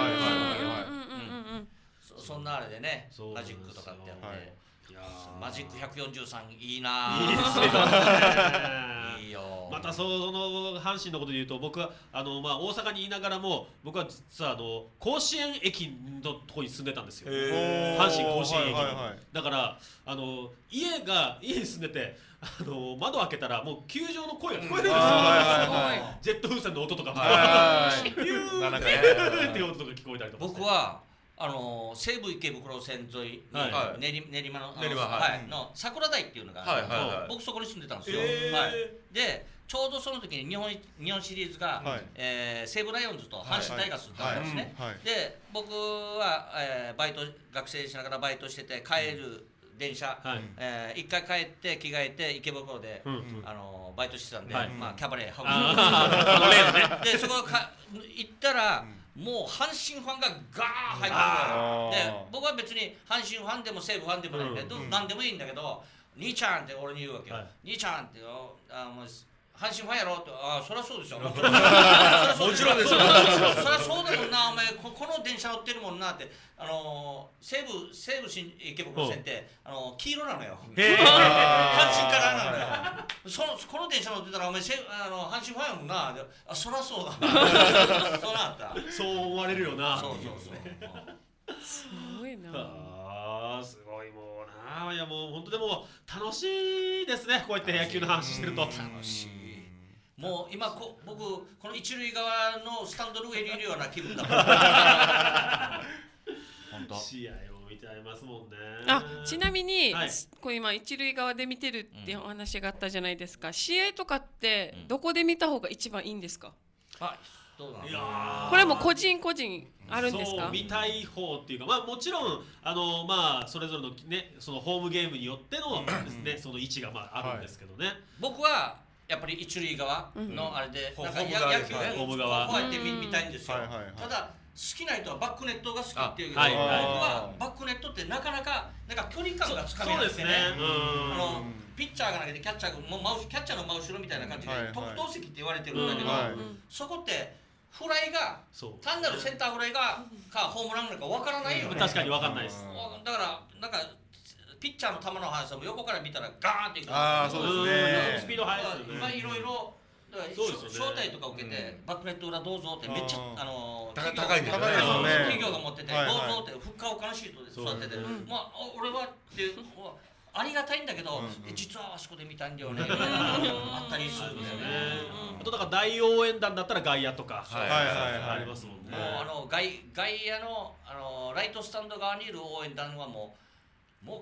そんなあれでね、マジックとかってやって。マジック143いいな。 いいですね。 いいよ。 またその阪神のことで言うと、僕はまあ大阪にいながらも僕は実は甲子園駅のとこに住んでたんですよ。阪神甲子園駅に。だから家に住んでて窓開けたらもう球場の声が聞こえるんですよ。ジェット風船の音とかもっていう音とか聞こえたりとか。 僕は西武池袋線沿いに練馬の桜台っていうのが僕そこに住んでたんですよ。でちょうどその時に日本シリーズが西武ライオンズと阪神タイガースだったんですね。で僕は学生しながらバイトしてて帰る電車一回帰って着替えて池袋でバイトしてたんで、まあキャバレーでそこ行ったらもう阪神ファンがガーッ入ってくる。で僕は別に阪神ファンでも西武ファンでもないんで何でもいいんだけど、兄ちゃんって俺に言うわけよ。兄ちゃんって阪神ファンやろって。ああそりゃそうですよ。もちろんですよ。そりゃそうだもんな、お前この電車乗ってるもんなって。西武新池袋線って黄色なのよ。阪神からなのよ。この電車乗ってたらお前阪神ファンやもんな。あそりゃそうだ。そうなった。 そう思われるよな。 そう。 すごいな。 すごいもうな。いやもう本当でも楽しいですね。こうやって野球の話してると。 楽しい。もう今僕この一塁側のスタンドの上にいるような気分だ。本当。 試合を見ちゃいますもんね。 ちなみにこう今一塁側で見てるってお話があったじゃないですか。試合とかってどこで見た方が一番いいんですか？ どうなの？ いやこれも個人あるんですか？ そう見たい方っていうか、まあもちろんまあそれぞれのねそのホームゲームによってのですねその位置がまああるんですけどね。 僕はやっぱり一塁側のあれでなんか野球ホーム側こうやって見たいんですよ。ただ好きな人はバックネットが好きっていうけど、僕はバックネットってなかなか距離感がつかめないですね。ピッチャーが投げてキャッチャーの真後ろみたいな感じで特等席って言われてるんだけど、そこってフライが単なるセンターフライかホームランなのかわからないよね。 確かにわかんないです。 だからなんかピッチャーの球の速さも横から見たらガーンっていく。 そうですね。スピード速いですよね。 今いろいろ招待とか受けてバックネット裏どうぞってめっちゃ高いですよね。 企業が持っててどうぞってふっかおかのシートで座ってて、まあ俺はってありがたいんだけど実はあそこで見たんだよねあったりするんだよね。 あとだから大応援団だったら外野とかありますもんね。 もう外野のライトスタンド側にいる応援団はもう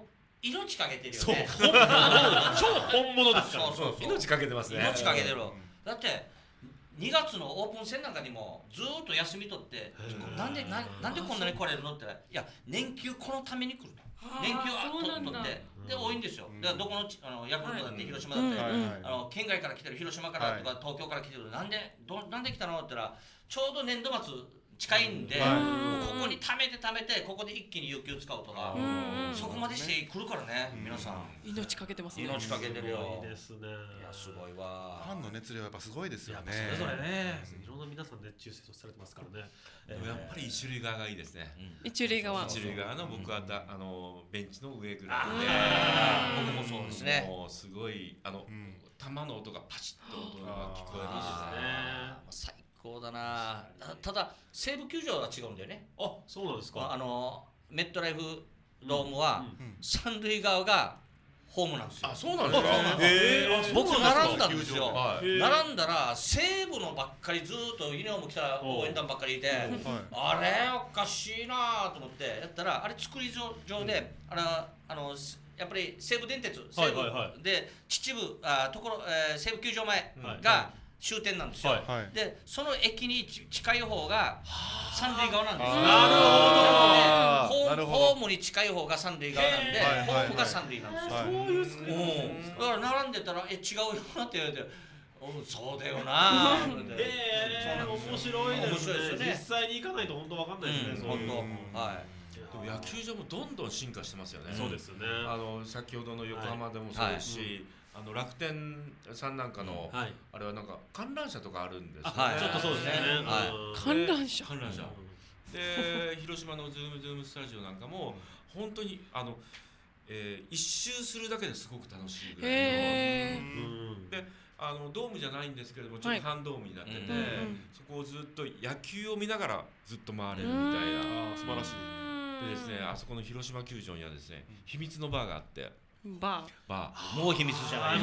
命かけてるよそうね。 超本物ですから。 そう命かけてますね。 命かけてる。だって2月のオープン戦なんかにもずーっと休み取ってなんでこんなに来れるのって言ったら、いや年休このために来ると。年休取ってで多いんですよ。だからどこのヤクルトだって広島だって県外から来てる、広島からとか東京から来てる、なんで来たのって言ったら、ちょうど年度末近いんで、ここに貯めてここで一気に有給使うとか、そこまでしてくるからね、皆さん命かけてますね。 命かけてるよ。 いいですね。 いやすごいわ。 ファンの熱量やっぱすごいですよね。 それぞれね、いろんな皆さん熱中されてますからね。 やっぱり一塁側がいいですね。 一塁側の僕はベンチの上ぐらいで、 僕もそうですね。 もうすごい球の音がパチッと音が聞こえますね。 最高だな。ただ西武球場は違うんだよね。 あ、そうなんですか。 メットライフドームは三塁側がホームなんですよ。 あ、そうなんですか。 僕並んだんですよ。並んだら西武のばっかりずっとユニフォーム着た応援団ばっかりいて、あれおかしいなと思ってやったら、あれ作り上でやっぱり西武電鉄西武で西武球場前が終点なんですよ。でその駅に近い方が三塁側なんですよ。なるほど。ホームに近い方が三塁側なんで、ホームが三塁なんですよ。そういう作り方ですね。だから並んでたら違うよなって言われて、そうだよな。 面白いですね。実際に行かないと本当わかんないですね。 本当。はい。 野球場もどんどん進化してますよね。 そうですよね。 先ほどの横浜でもそうですし、楽天さんなんかのあれはなんか観覧車とかあるんですよね。 ちょっとそうですね。 観覧車。 で広島のズームスタジオなんかも本当に一周するだけですごく楽しいぐらいの。でドームじゃないんですけれどもちょっと半ドームになってて、そこをずっと野球を見ながらずっと回れるみたいな。素晴らしい。でですね、あそこの広島球場にはですね、秘密のバーがあって、 バーもう秘密じゃない。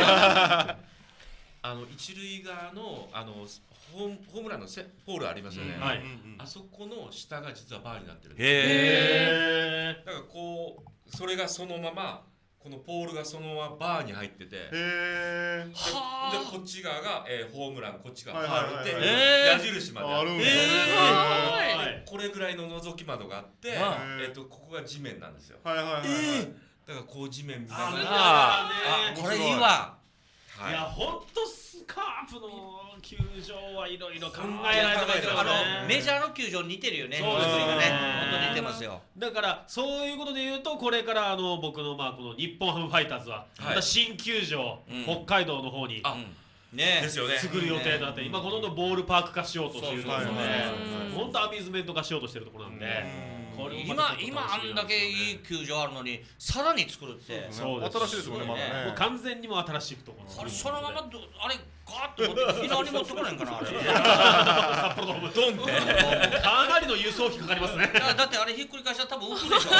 一塁側のホームランのポールありますよね。あそこの下が実はバーになってるんです。だからこうそれがそのままこのポールがそのままバーに入ってて、でこっち側がホームラン、こっち側バールって矢印まであるんです。これぐらいの覗き窓があって、ここが地面なんですよ。だからこう地面見ながら、 これいいわ。 いや本当スカープの球場はいろいろ考えられてますよね。 メジャーの球場似てるよね。 そうですよね。 本当似てますよ。 だからそういうことで言うと、これから僕のこの日本ハムファイターズはまた新球場、北海道の方に作る予定だって、今このどんボールパーク化しようとしているところで、本当アミューズメント化しようとしているところなんで。 今あんだけいい球場あるのにさらに作るって、 新しいですもんね。まだね。 完全にも新しいところ。 あれそのままあれガーッと持って沖縄に持ってこないんかなあれ。 札幌ドームドンってかなりの輸送費かかりますね。 だってあれひっくり返したら多分浮くでしょ。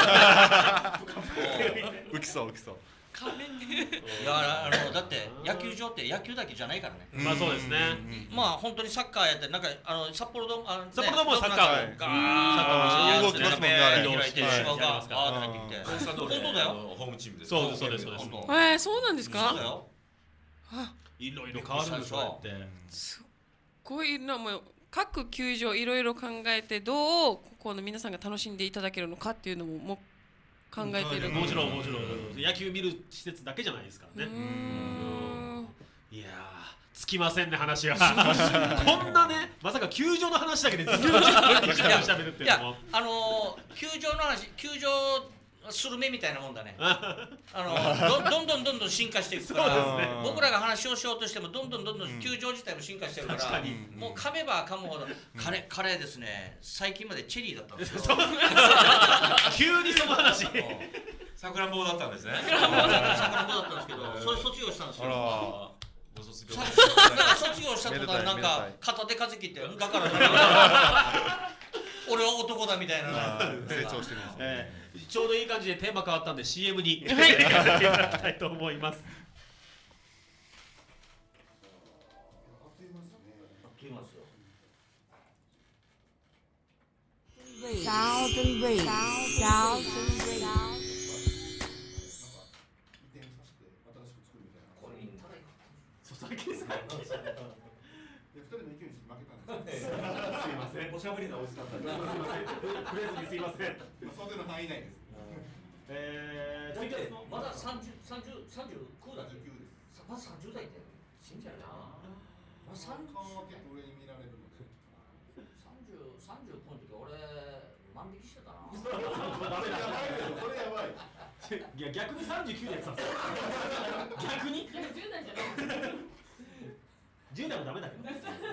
浮きそう。 いやだって野球場って野球だけじゃないからね。 まあそうですね。 まあ本当にサッカーやってなんか札幌ドームはサッカー動きますもんね。開いて芝が入ってきて。本当だよ。 ホームチームです。 そうです。 そうなんですか。 そうだよ。 いろいろ変わるんですよ。 すっごいな、もう各球場いろいろ考えてどうここの皆さんが楽しんでいただけるのかっていうのも考えている。 もちろん野球見る施設だけじゃないですからね。いやつきませんね話が。こんなね、まさか球場の話だけでずっと喋るっていうのも。 球場の話、球場スルメみたいなもんだね。どんどん進化していくから、僕らが話をしようとしてもどんどん球場自体も進化してるから、もう噛めば噛むほどカレーですね。最近までチェリーだったんですよ。 急にその話。 さくらんぼだったんですね。 さくらんぼだったんですけど、それ卒業したんですよ。卒業した途端なんか片手風切ってだから俺は男だみたいな。 成長してるんですね。 ちょうどいい感じでテーマ変わったんで CM に行かせていただきたいと思います。 Southern Breeze. 先ですか。 2人の意見に負けたんですすいません。おしゃべりなおじさんだ。すいません。触れずにすいません。 想定の範囲内です。 だってまだ39だっけ。 39です。 まだ30代って信じられないな。まだ30 顔は結構上に見られるので。 39の時俺万引きしてたな。 ダメだ。 それやばい。 いや逆に39でやってたんですよ。逆に 10代じゃない。 10代もダメだけど。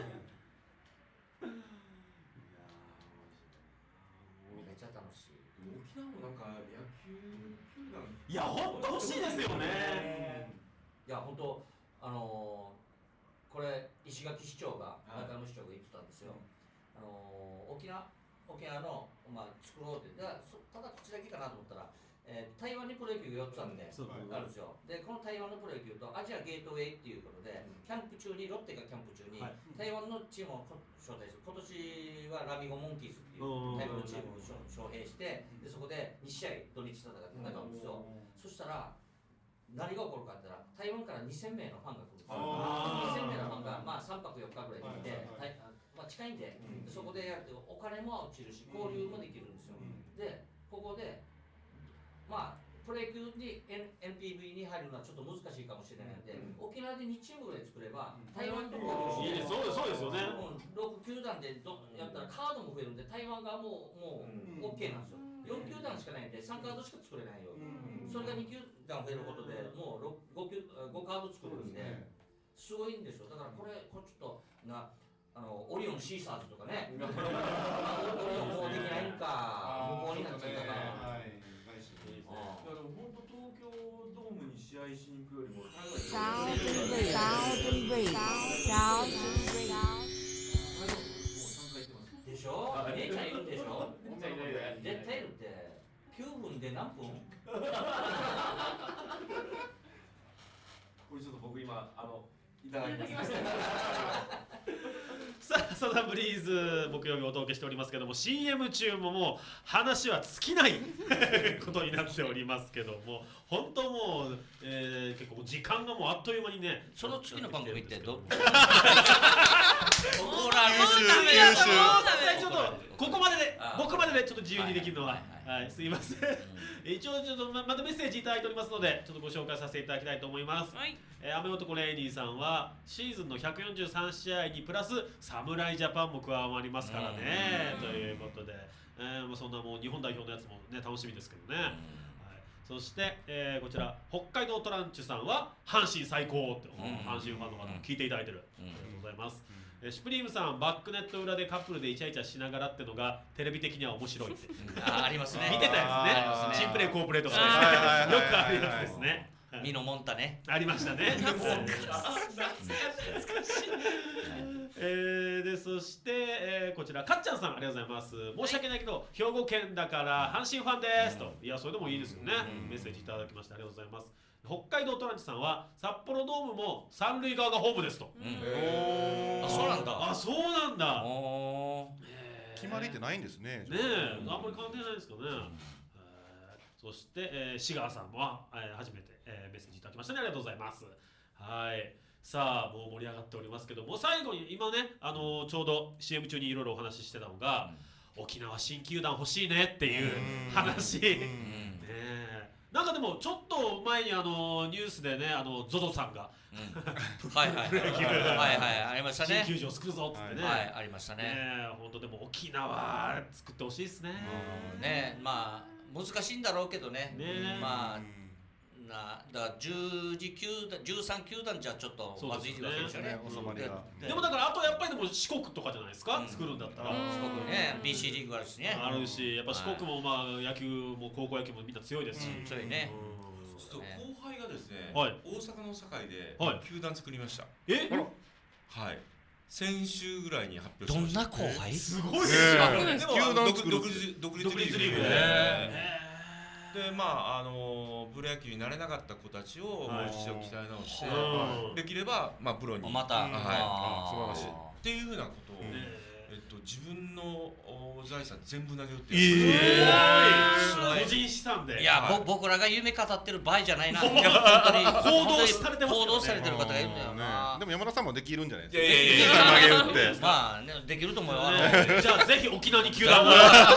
めっちゃ楽しい。 沖縄もなんか野球球団いや本当欲しいですよね。 いや本当これ石垣市長が中野市長が言ってたんですよ。沖縄の作ろうってただこっちだけかなと思ったら。台湾にプロ野球が4つあるんで、あるんですよ。で、この台湾のプロ野球とアジアゲートウェイっていうことで、キャンプ中に、ロッテがキャンプ中に、台湾のチームを招待する。今年はラミゴモンキーズっていう台湾のチームを招聘して、でそこで2試合、土日戦って戦うんですよ。そしたら、何が起こるかって言ったら、台湾から2000名のファンが来るんですよ。2000名のファンが3泊4日ぐらいで来て、近いんで、そこでやるとお金も落ちるし、交流もできるんですよ。で、ここで、プロ野球に NPB に入るのはちょっと難しいかもしれないので、沖縄で2チームぐらい作れば、台湾とかいいです、そうですよね。 6球団でやったらカードも増えるんで、台湾がもう OK なんですよ。4球団しかないんで、3カードしか作れないよ。それが2球団増えることで、もう 5カード作るんで、すごいんですよ。だからこれちょっとオリオンシーサーズとかね、オリオンもうできないんか、無効になっちゃったから。 でも本当東京ドームに試合しに行くよりもでしょ？姉ちゃんいるでしょ？絶対いるって。9分で何分？ これちょっと僕今いただきました。 さあ、サザンブリーズ木曜日お届けしておりますけども、 CM 中ももう話は尽きないことになっておりますけども、本当もう、結構時間がもうあっという間にね。 その次の番組ってど怒られるちょっとここまでで僕まででちょっと自由にできるのは、すいません。一応ちょっとまたメッセージいただいておりますので、ちょっとご紹介させていただきたいと思います。雨男レイニーさんはシーズンの143試合にプラス侍ジャパンも加わりますからね、ということで、そんなもう日本代表のやつもね楽しみですけどね。そして、こちら北海道トランチュさんは阪神最高って、阪神ファンの方も聞いていただいてる、ありがとうございます。シュプリームさん、バックネット裏でカップルでイチャイチャしながらってのがテレビ的には面白いってありますね。 見てたやつね、チンプレー好プレーとかね、よくあるやつですね。 ミノモンタね、 ありましたね。でそして、こちらかっちゃんさん、ありがとうございます。申し訳ないけど兵庫県だから阪神ファンですと。いや、それでもいいですよね。メッセージいただきましてありがとうございます。北海道トランチさんは札幌ドームも三塁側がホームですと。 あ、そうなんだ。 あ、そうなんだ。 決まりってないんですね。 ねえ、あんまり関係ないですかね。そして、志川さんも初めてメッセージいただきましたね。ありがとうございます。はい。さあ、もう盛り上がっておりますけども、最後に今ね、ちょうど CM 中にいろいろお話ししてたのが、沖縄新球団欲しいねっていう話。なんかでもちょっと前にニュースでね、ZOZO さんがはいはいありましたね。 新球場作るぞっつってね。 はいありましたね。 本当でも沖縄作ってほしいですね。 ね、まあ難しいんだろうけどね。まあだから13球団じゃちょっとまずいわけですよね。 でもだからあとやっぱりでも四国とかじゃないですか、作るんだったら。 四国ね、BC リーグあるしね。 あるし、やっぱ四国もまあ野球も高校野球もみんな強いですし。 強いね。 後輩がですね、 大阪の堺で球団作りました。はい。先週ぐらいに発表しました。 どんな後輩？ すごいですね。 球団独立リーグで。でまあプロ野球になれなかった子たちをもう一度鍛え直してできればプロにまた素晴らしいっていうふうなことを自分の財産全部投げるってすごい個人資産で。 いや、僕らが夢語ってる場合じゃないな。本当に行動されてますよね。 行動されてる方がいるんだよな。 でも山田さんもできるんじゃないいですやか。投げるって。 まあできると思うよ。 じゃあぜひ沖縄に球団を。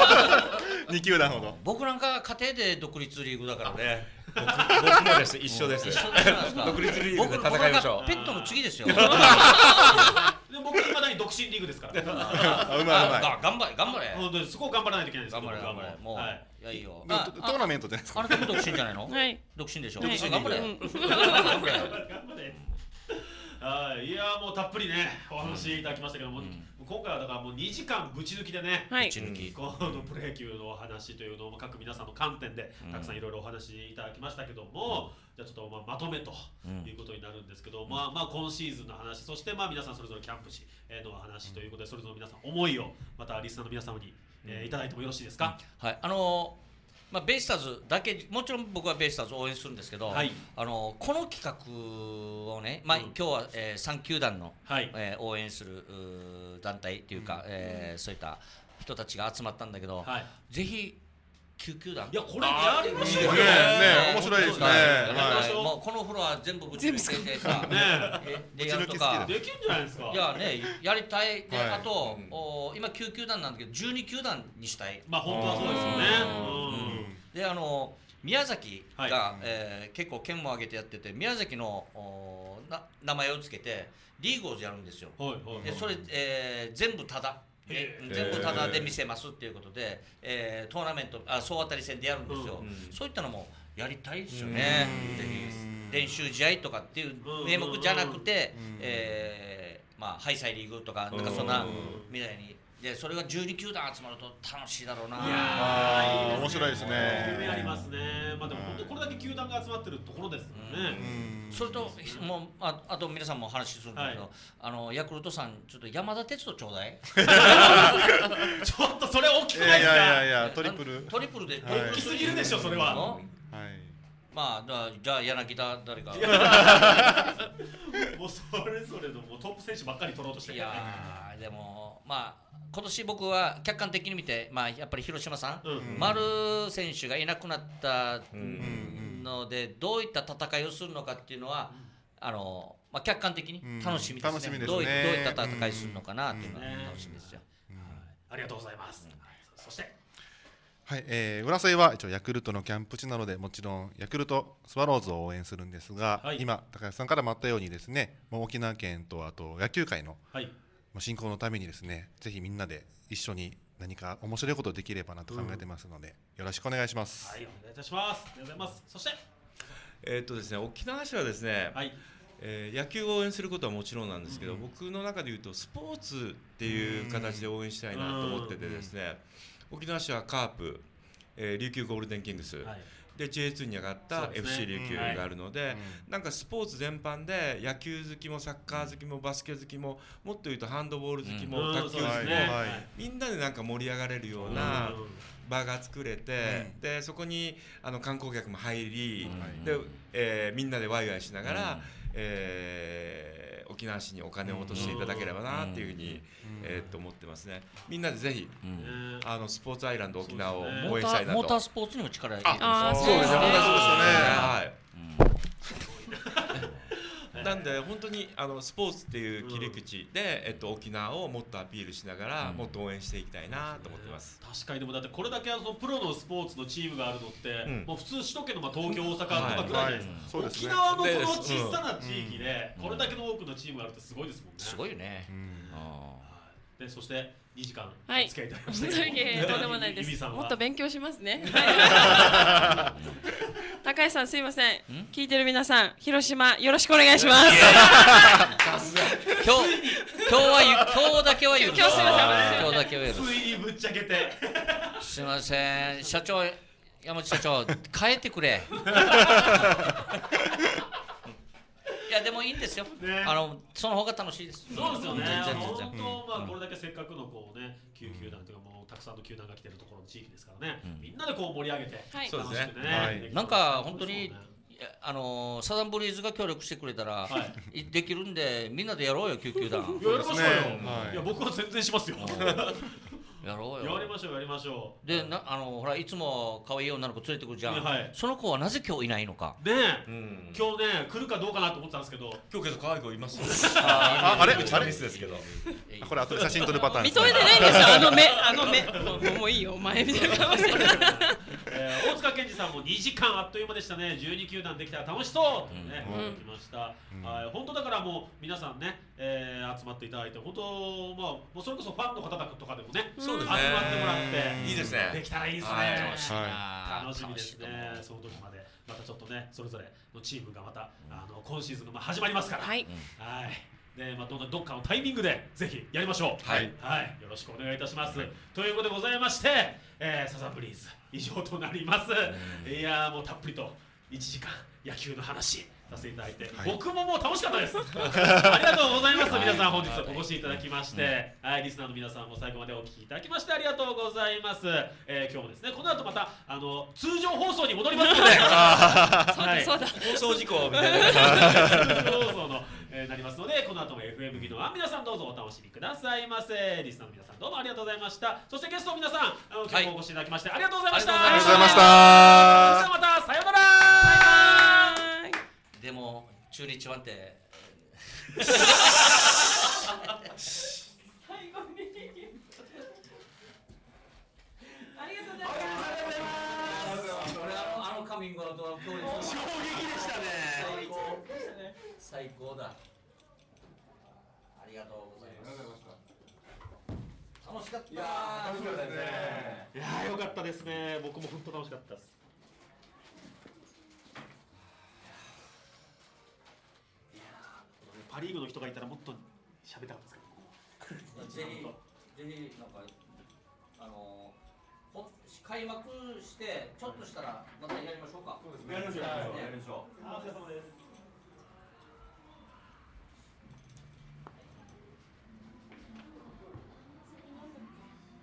2球団ほど。 僕なんか家庭で独立リーグだからね。 僕もです一緒です。 一緒じゃないですか。 独立リーグで戦いましょう。 ペットの次ですよ。 僕今だに独身リーグですから。 うまいうまい。 頑張れ。 本当にそこを頑張らないといけないです。 頑張れ。もういやいいよ。 トーナメントじゃないですか。 あなたも独身じゃないの？ はい。 独身でしょ。 頑張れ。 頑張れ。いやもうたっぷりねお話いただきましたけども、今回はだからもう2時間ぶち抜きでね、このプロ野球のお話というのを各皆さんの観点でたくさんいろいろお話いただきましたけども、じゃあちょっとまとめということになるんですけど、まあ今シーズンの話、そしてまあ皆さんそれぞれキャンプ地の話ということで、それぞれ皆さん思いをまたリスナーの皆様にいただいてもよろしいですか？ はい、ベイスターズだけ、もちろん僕はベイスターズを応援するんですけど、この企画をね、今日は3球団の応援する団体というか、そういった人たちが集まったんだけど、ぜひ9球団、 いやこれやりましょうよ。 面白いですね。 もうこのフロア全部ぶち抜いてさ、でやるとかできるんじゃないですか。 いやね、やりたい。であと今9球団なんだけど12球団にしたい。 まあ本当はそうですよね。 で宮崎が結構県も挙げてやってて、宮崎の名前をつけてリーグをやるんですよ。でそれ全部ただ。全部タダで見せますっていうことで、トーナメント総当たり戦でやるんですよ。そういったのもやりたいですよね。ぜひ練習試合とかっていう名目じゃなくて、まあハイサイリーグとかなんかそんなみたいに。でそれが12球団集まると楽しいだろうな。 いや面白いですね。 夢ありますね。まあでも本当にこれだけ球団が集まってるところですもんね。 それともうあと皆さんも話するんだけど、ヤクルトさんちょっと山田哲人ちょうだい。 ちょっとそれ大きくないですか？ いやトリプルで大きすぎるでしょそれは。 まあじゃあ柳田誰か。 もうそれぞれのもうトップ選手ばっかり取ろうとしてる。 いやでもまあ今年僕は客観的に見て、まあやっぱり広島さん、丸選手がいなくなったのでどういった戦いをするのかっていうのはまあ客観的に楽しみですね。どういった戦いするのかなっていうのは楽しみですよ。 ありがとうございます。そしてはい、浦添は一応ヤクルトのキャンプ地なので、もちろんヤクルトスワローズを応援するんですが、今高橋さんからもあったようにですね、沖縄県とあと野球界の振興のためにですね、ぜひみんなで一緒に何か面白いことできればなと考えてますので、よろしくお願いします。 はい、お願いいたします。ありがとうございます。そしてですね、沖縄市はですね、野球を応援することはもちろんなんですけど、僕の中でいうとスポーツっていう形で応援したいなと思っててですね、沖縄市はカープ、琉球ゴールデンキングス、で J2 に上がった FC 琉球があるので、なんかスポーツ全般で野球好きもサッカー好きもバスケ好きも、もっと言うとハンドボール好きも卓球好きも、みんなでなんか盛り上がれるような場が作れて、でそこに観光客も入り、でみんなでワイワイしながら、沖縄市にお金を落としていただければなっていうふうに思ってますね。みんなでぜひスポーツアイランド沖縄を応援したいなと。 モータースポーツにも力入れてそうですね。はい。 なんで本当にスポーツっていう切り口で沖縄をもっとアピールしながらもっと応援していきたいなと思ってます。 確かにでもだってこれだけプロのスポーツのチームがあるのってもう普通首都圏の東京大阪とかぐらいじゃないですか。沖縄のこの小さな地域でこれだけの多くのチームがあるってすごいですもんね。 すごいよね。 でそして2時間お付き合いいただきました。 とんでもないです。もっと勉強しますね。高橋さんすいません。聞いてる皆さん、広島よろしくお願いします。 今日だけは許す。 今日すいません。 今日だけは許す。 ついにぶっちゃけて。 すいません、社長、山内社長、変えてくれ。いやでもいいんですよ。その方が楽しいです。 そうですよね。本当これだけせっかくのこうね9球団というかもうたくさんの球団が来てるところの地域ですからね。みんなでこう盛り上げてそうですね。 なんか本当にサザンブリーズが協力してくれたら、できるんでみんなでやろうよ9球団。 やりましょうよ。いや僕は全然しますよ。 やろうよ。 やりましょうやりましょう。 でほらいつも可愛い女の子連れてくるじゃん。その子はなぜ今日いないのか。 ねえ、今日ね来るかどうかなと思ってたんですけど、 今日けど可愛い子います。 あれうちのミスですけど。 これ後で写真撮るパターン。 認めてないんですよ。あの目もういいよお前みたいな顔してる。 大塚健二さんも2時間あっという間でしたね。12球団できたら楽しそうってね来ました。本当だからもう皆さんね集まっていただいて、本当もうそれこそファンの方とかでもね集まってもらっていいですね。 できたらいいですね。楽しみですね。その時までまたちょっとねそれぞれのチームがまた今シーズンが始まりますから。はい。でどっかのタイミングでぜひやりましょう。はい、よろしくお願いいたします。ということでございまして、サザンブリーズ以上となります。いやもうたっぷりと1時間野球の話させていただいて、僕ももう楽しかったです。ありがとうございます。皆さん本日お越しいただきまして、リスナーの皆さんも最後までお聞きいただきましてありがとうございます。今日もですねこの後また通常放送に戻りますので、 そうだ放送事故みたいな通常放送のなりますので、この後も FM 技能は皆さんどうぞお楽しみくださいませ。リスナーの皆さんどうもありがとうございました。そしてゲストの皆さん今日もお越しいただきましてありがとうございました。 ありがとうございました。 それではまたさようなら。 でも中日ワンって最後にありがとうございます。 俺カミングアウトは衝撃でしたね。最高だ。ありがとうございます。楽しかった。 いや楽しかったですね。いや良かったですね。僕も本当楽しかったです。パリーグの人がいたらもっと喋りたかったですけど。 ぜひなんか開幕してちょっとしたらまたやりましょうか。 やりましょう。お疲れ様です。